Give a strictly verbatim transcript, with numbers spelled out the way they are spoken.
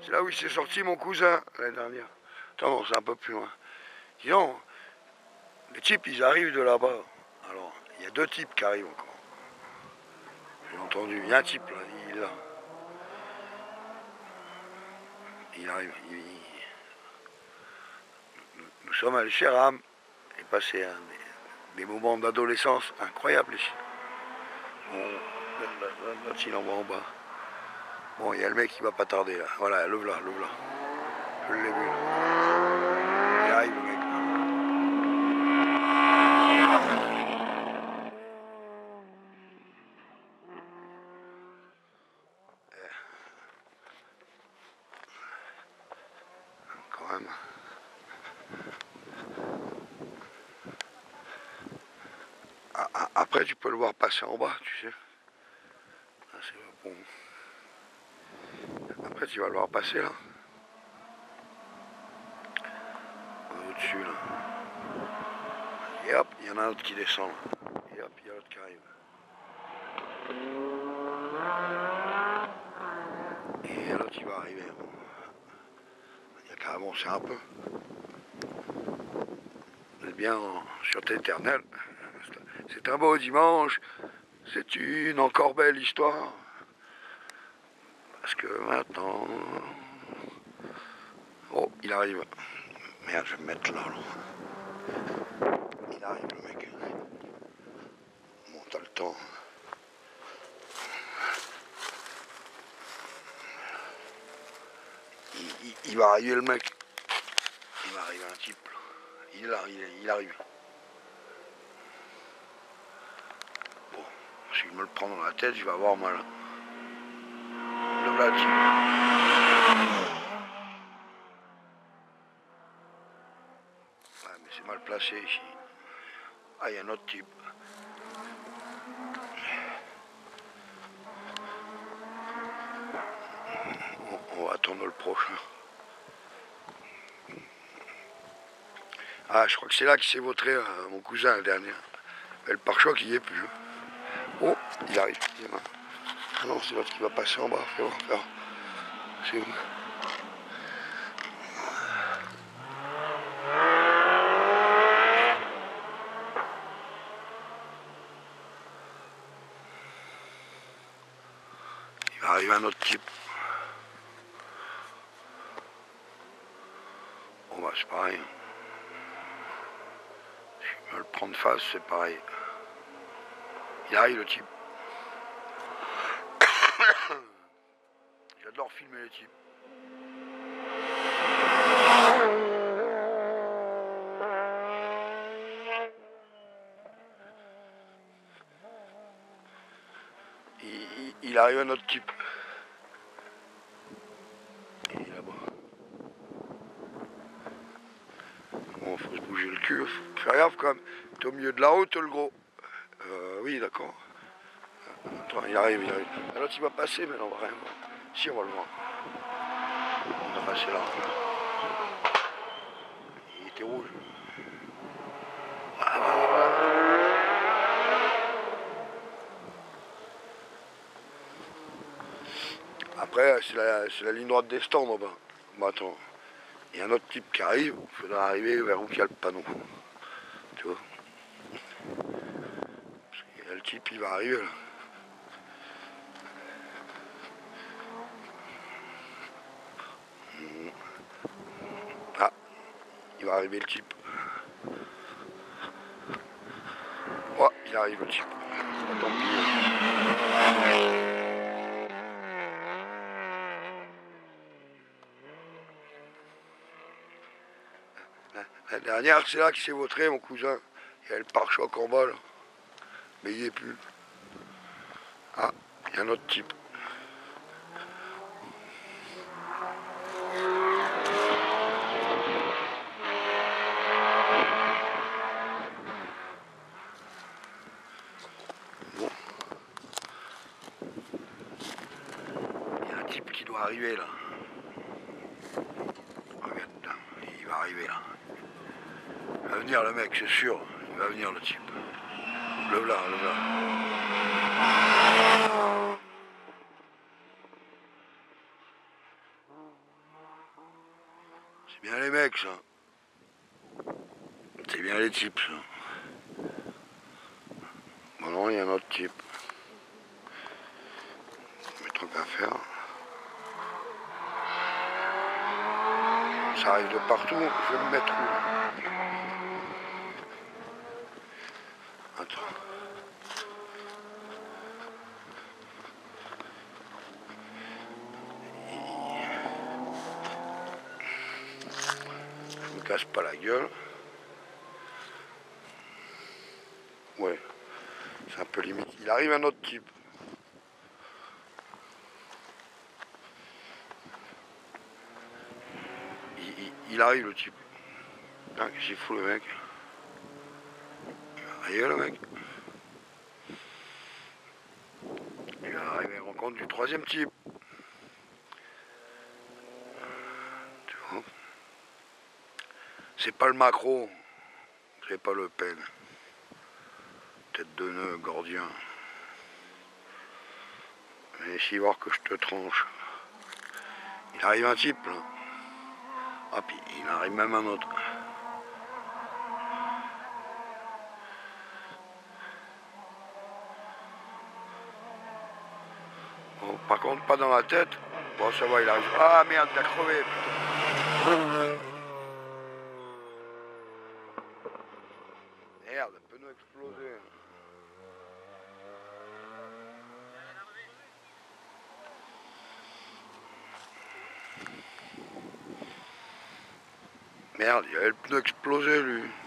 C'est là où il s'est sorti mon cousin l'année dernière. Attends, non, c'est un peu plus loin. Disons, les types, ils arrivent de là-bas. Alors, il y a deux types qui arrivent encore. J'ai entendu. Il y a un type là, il est là. Il arrive. Il... Nous sommes allés chez Ram et passé un, des, des moments d'adolescence incroyables ici. Bon, l'autre il en va en bas. Bon, il y a le mec qui va pas tarder là. Voilà, le voilà, le voilà. Je l'ai vu là. Il arrive le mec. Quand même. Après, tu peux le voir passer en bas, tu sais. Bon. Après, tu vas le voir passer là. Au-dessus là. Et hop, il y en a un autre qui descend là. Et hop, il y a l'autre qui arrive. Et l'autre il va arriver. Il y a qu'à avancer un peu. On est bien en sûreté éternelle. C'est un beau dimanche. C'est une encore belle histoire. Parce que maintenant... Oh, il arrive. Merde, je vais me mettre là. là. Il arrive le mec. Bon, t'as le temps. Il, il, il va arriver le mec. Il va arriver un type. Il est là, il, est, il arrive. Bon, si je me le prends dans la tête, je vais avoir mal. Le voilà le type. Ouais, mais c'est mal placé ici. Ah, il y a un autre type. On, on va attendre le prochain. Ah, je crois que c'est là qu'il s'est vautré, euh, mon cousin, la dernière. Mais le pare-choc, il n'y est plus. Oh, il arrive. Il y en a. Ah non, c'est l'autre qui va passer en bas. Fais voir, fais voir. C'est où? Il va arriver un autre type. Bon bah c'est pareil. Si je me le prends de face, c'est pareil. Il arrive le type. J'adore filmer les types. Il, il, il arrive un autre type. Il est là-bas. Bon, faut se bouger le cul. Faut faire gaffe quand même. T'es au milieu de la route, le gros. Euh, oui, d'accord. Attends, il arrive, il arrive. L'autre il va passer, mais non, on va rien voir. Si, on va le voir. On va passer là. Il était rouge. Ah, voilà, voilà. Après, c'est la, la ligne droite des stands en bas. Bon, attends. Il y a un autre type qui arrive. Il faudra arriver vers où il y a le panneau. Tu vois. Parce que le type, il va arriver là. Ah, il va arriver le type. Oh, il arrive le type. Tant pis. La dernière, c'est là qu'il s'est vautré, mon cousin. Il y a le pare-choc en bas là. Mais il n'y est plus. Ah, il y a un autre type. Bon. Il y a un type qui doit arriver là. Regarde, il va arriver là. Il va venir le mec, c'est sûr. Il va venir le type. Le voilà, le voilà. C'est bien les mecs, ça. C'est bien les types, ça. Bon, non, il y a un autre type. Mais trop qu'à faire. Ça arrive de partout. Je vais me mettre où, là? Attends. Je me casse pas la gueule. Ouais. C'est un peu limite. Il arrive un autre type. Il, il, il arrive le type. Putain, qu'est-ce qu'il fout le mec? Il arrive le mec. Il va arriver à la rencontre du troisième type. Tu vois? C'est pas le Macron. C'est pas Le Pen. Tête de nœud, gordien. Mais si voir que je te tranche. Il arrive un type là. Ah puis il arrive même un autre. Bon, par contre pas dans la tête. Bon ça va il arrive. Ah merde il a crevé putain. Merde, pneu explosé. Merde, il avait le pneu explosé lui.